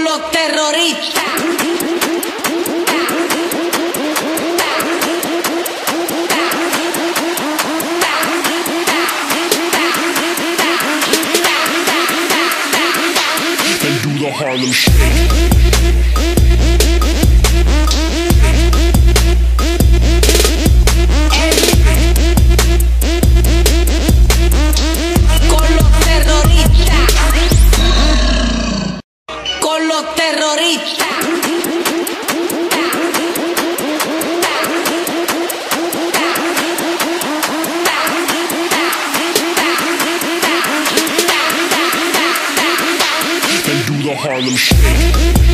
con los terroristas. And do the Harlem Shake. Los terroristas. And do the Harlem Shake.